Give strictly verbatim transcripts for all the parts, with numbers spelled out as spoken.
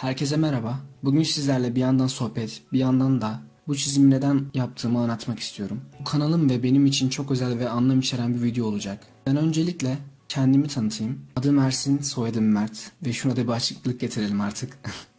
Herkese merhaba. Bugün sizlerle bir yandan sohbet, bir yandan da bu çizimi neden yaptığımı anlatmak istiyorum. Bu kanalım ve benim için çok özel ve anlam içeren bir video olacak. Ben öncelikle kendimi tanıtayım. Adım Ersin, soyadım Mert ve şuna da bir açıklık getirelim artık.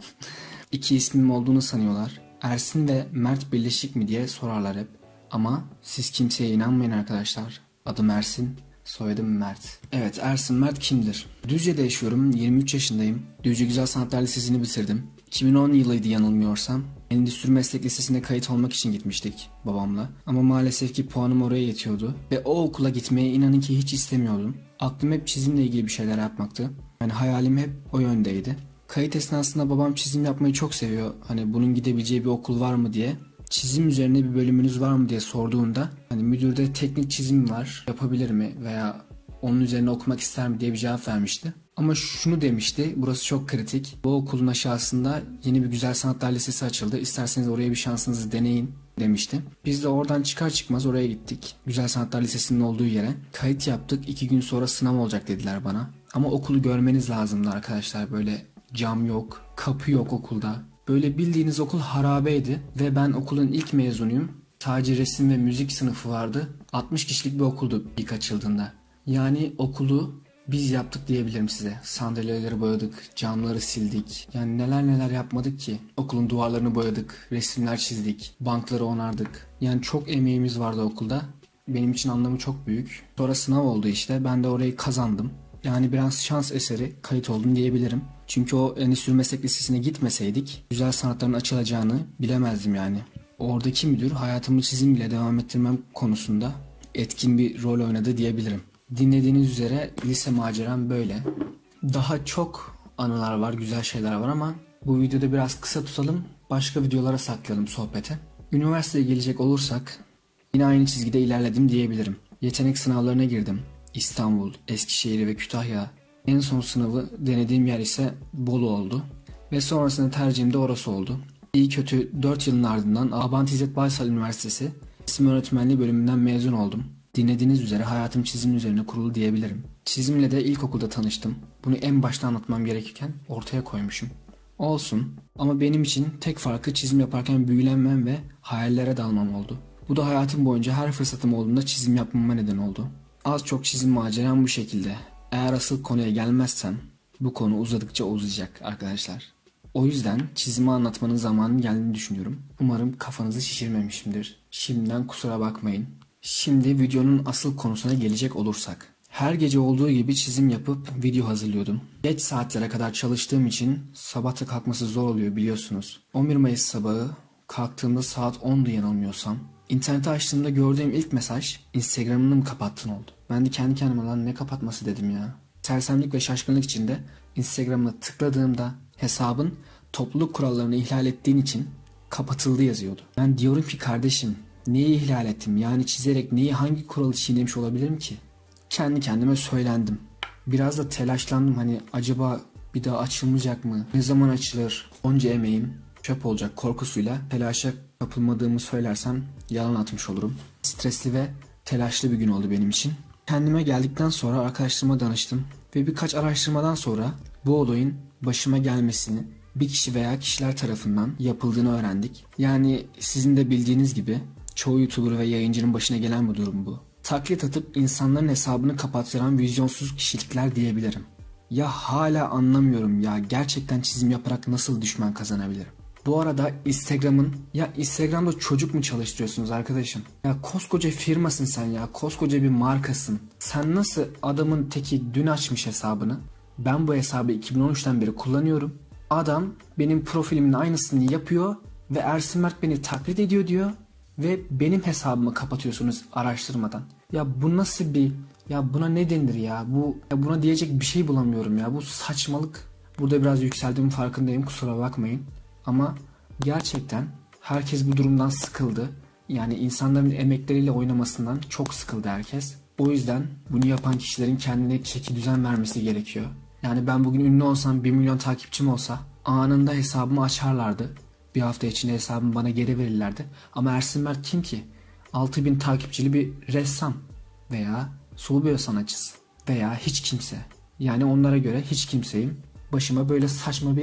İki ismim olduğunu sanıyorlar. Ersin ve Mert birleşik mi diye sorarlar hep. Ama siz kimseye inanmayın arkadaşlar. Adım Ersin, soyadım Mert. Evet, Ersin Mert kimdir? Düzce'de yaşıyorum, yirmi üç yaşındayım. Düzce Güzel Sanatlar Lisesi'ni bitirdim. iki bin on yılıydı yanılmıyorsam. Endüstri Meslek Lisesi'ne kayıt olmak için gitmiştik babamla. Ama maalesef ki puanım oraya yetiyordu. Ve o okula gitmeye inanın ki hiç istemiyordum. Aklım hep çizimle ilgili bir şeyler yapmaktı. Yani hayalim hep o yöndeydi. Kayıt esnasında babam çizim yapmayı çok seviyor. Hani bunun gidebileceği bir okul var mı diye. Çizim üzerine bir bölümünüz var mı diye sorduğunda hani müdürde teknik çizim var, yapabilir mi veya onun üzerine okumak ister mi diye bir cevap vermişti. Ama şunu demişti, burası çok kritik. Bu okulun aşağısında yeni bir Güzel Sanatlar Lisesi açıldı. İsterseniz oraya bir şansınızı deneyin demişti. Biz de oradan çıkar çıkmaz oraya gittik. Güzel Sanatlar Lisesi'nin olduğu yere. Kayıt yaptık. iki gün sonra sınav olacak dediler bana. Ama okulu görmeniz lazımdı arkadaşlar. Böyle cam yok, kapı yok okulda. Böyle bildiğiniz okul harabeydi ve ben okulun ilk mezunuyum. Sadece resim ve müzik sınıfı vardı. altmış kişilik bir okuldu ilk açıldığında. Yani okulu biz yaptık diyebilirim size. Sandalyeleri boyadık, camları sildik. Yani neler neler yapmadık ki. Okulun duvarlarını boyadık, resimler çizdik, bankları onardık. Yani çok emeğimiz vardı okulda. Benim için anlamı çok büyük. Sonra sınav oldu işte. Ben de orayı kazandım. Yani biraz şans eseri kayıt oldum diyebilirim. Çünkü o Endüstri Meslek Lisesi'ne gitmeseydik güzel sanatların açılacağını bilemezdim yani. Oradaki müdür hayatımı çizim bile devam ettirmem konusunda etkin bir rol oynadı diyebilirim. Dinlediğiniz üzere lise maceram böyle. Daha çok anılar var, güzel şeyler var ama bu videoda biraz kısa tutalım. Başka videolara saklayalım sohbeti. Üniversiteye gelecek olursak yine aynı çizgide ilerledim diyebilirim. Yetenek sınavlarına girdim. İstanbul, Eskişehir ve Kütahya. En son sınavı denediğim yer ise Bolu oldu. Ve sonrasında tercihim de orası oldu. İyi kötü dört yılın ardından Abant İzzet Baysal Üniversitesi Resim Öğretmenliği bölümünden mezun oldum. Dinlediğiniz üzere hayatım çizim üzerine kurulu diyebilirim. Çizimle de ilkokulda tanıştım. Bunu en başta anlatmam gerekirken ortaya koymuşum. Olsun ama benim için tek farkı çizim yaparken büyülenmem ve hayallere dalmam oldu. Bu da hayatım boyunca her fırsatım olduğunda çizim yapmama neden oldu. Az çok çizim maceram bu şekilde. Eğer asıl konuya gelmezsem bu konu uzadıkça uzayacak arkadaşlar. O yüzden çizimi anlatmanın zamanı geldiğini düşünüyorum. Umarım kafanızı şişirmemişimdir. Şimdiden kusura bakmayın. Şimdi videonun asıl konusuna gelecek olursak. Her gece olduğu gibi çizim yapıp video hazırlıyordum. Geç saatlere kadar çalıştığım için sabahta kalkması zor oluyor biliyorsunuz. on bir Mayıs sabahı kalktığımda saat ondu yanılmıyorsam. İnterneti açtığımda gördüğüm ilk mesaj Instagram'ını mı kapattın oldu. Ben de kendi kendime lan ne kapatması dedim ya. Sersemlik ve şaşkınlık içinde Instagram'a tıkladığımda hesabın topluluk kurallarını ihlal ettiğin için kapatıldı yazıyordu. Ben diyorum ki kardeşim neyi ihlal ettim yani çizerek neyi hangi kuralı çiğnemiş olabilirim ki? Kendi kendime söylendim. Biraz da telaşlandım hani acaba bir daha açılmayacak mı? Ne zaman açılır? Onca emeğim çöp olacak korkusuyla telaşa kapılmadığımı söylersem yalan atmış olurum. Stresli ve telaşlı bir gün oldu benim için. Kendime geldikten sonra arkadaşlarıma danıştım ve birkaç araştırmadan sonra bu olayın başıma gelmesini bir kişi veya kişiler tarafından yapıldığını öğrendik. Yani sizin de bildiğiniz gibi çoğu YouTuber ve yayıncının başına gelen bir durum bu. Taklit atıp insanların hesabını kapattıran vizyonsuz kişilikler diyebilirim. Ya hala anlamıyorum ya gerçekten çizim yaparak nasıl düşman kazanabilirim? Bu arada Instagram'ın ya Instagram'da çocuk mu çalıştırıyorsunuz arkadaşım? Ya koskoca firmasın sen ya koskoca bir markasın. Sen nasıl adamın teki dün açmış hesabını? Ben bu hesabı iki bin on üçten beri kullanıyorum. Adam benim profilimin aynısını yapıyor ve Ersin Mert beni taklit ediyor diyor. Ve benim hesabımı kapatıyorsunuz araştırmadan. Ya bu nasıl bir ya buna ne denir ya? Bu ya buna diyecek bir şey bulamıyorum ya. Bu saçmalık. Burada biraz yükseldiğim farkındayım kusura bakmayın. Ama gerçekten herkes bu durumdan sıkıldı. Yani insanların emekleriyle oynamasından çok sıkıldı herkes. O yüzden bunu yapan kişilerin kendine çeki düzen vermesi gerekiyor. Yani ben bugün ünlü olsam bir milyon takipçim olsa anında hesabımı açarlardı. Bir hafta içinde hesabımı bana geri verirlerdi. Ama Ersin Mert kim ki? altı bin takipçili bir ressam veya sulu boya sanatçısı veya hiç kimse. Yani onlara göre hiç kimseyim. Başıma böyle saçma bir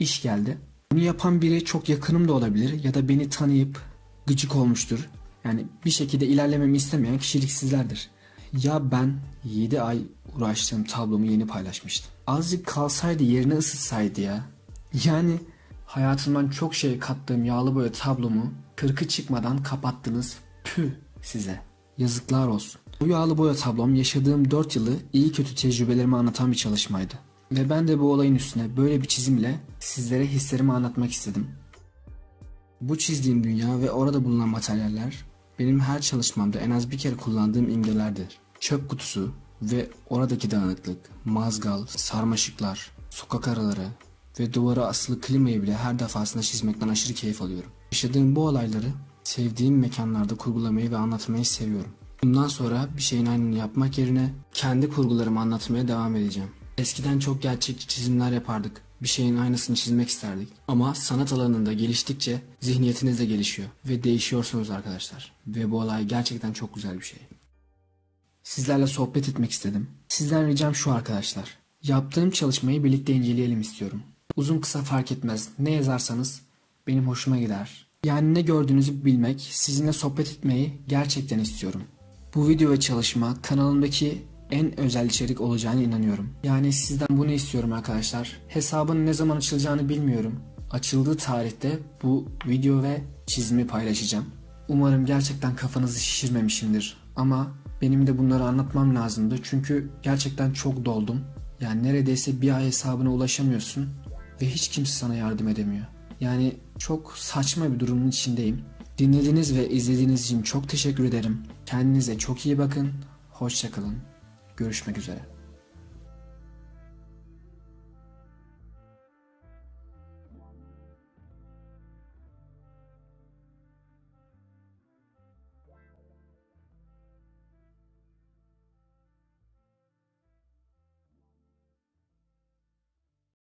iş geldi. Bunu yapan biri çok yakınım da olabilir ya da beni tanıyıp gıcık olmuştur. Yani bir şekilde ilerlememi istemeyen kişilik sizlerdir. Ya ben yedi ay uğraştığım tablomu yeni paylaşmıştım. Azıcık kalsaydı, yerine ısıtsaydı ya. Yani hayatımdan çok şey kattığım yağlı boya tablomu kırkı çıkmadan kapattınız. Püh size. Yazıklar olsun. Bu yağlı boya tablom yaşadığım dört yılı iyi kötü tecrübelerimi anlatan bir çalışmaydı. Ve ben de bu olayın üstüne böyle bir çizimle sizlere hislerimi anlatmak istedim. Bu çizdiğim dünya ve orada bulunan materyaller benim her çalışmamda en az bir kere kullandığım imgelerdir. Çöp kutusu ve oradaki dağınıklık, mazgal, sarmaşıklar, sokak araları ve duvara asılı klimayı bile her defasında çizmekten aşırı keyif alıyorum. Yaşadığım bu olayları sevdiğim mekanlarda kurgulamayı ve anlatmayı seviyorum. Bundan sonra bir şeyin aynını yapmak yerine kendi kurgularımı anlatmaya devam edeceğim. Eskiden çok gerçekçi çizimler yapardık. Bir şeyin aynısını çizmek isterdik. Ama sanat alanında geliştikçe zihniyetiniz de gelişiyor. Ve değişiyorsunuz arkadaşlar. Ve bu olay gerçekten çok güzel bir şey. Sizlerle sohbet etmek istedim. Sizden ricam şu arkadaşlar. Yaptığım çalışmayı birlikte inceleyelim istiyorum. Uzun kısa fark etmez. Ne yazarsanız benim hoşuma gider. Yani ne gördüğünüzü bilmek, sizinle sohbet etmeyi gerçekten istiyorum. Bu video ve çalışma kanalımdaki en özel içerik olacağına inanıyorum. Yani sizden bunu istiyorum arkadaşlar. Hesabın ne zaman açılacağını bilmiyorum. Açıldığı tarihte bu video ve çizimi paylaşacağım. Umarım gerçekten kafanızı şişirmemişimdir. Ama benim de bunları anlatmam lazımdı. Çünkü gerçekten çok doldum. Yani neredeyse bir ay hesabına ulaşamıyorsun ve hiç kimse sana yardım edemiyor. Yani çok saçma bir durumun içindeyim. Dinlediğiniz ve izlediğiniz için çok teşekkür ederim. Kendinize çok iyi bakın. Hoşça kalın. Görüşmek üzere.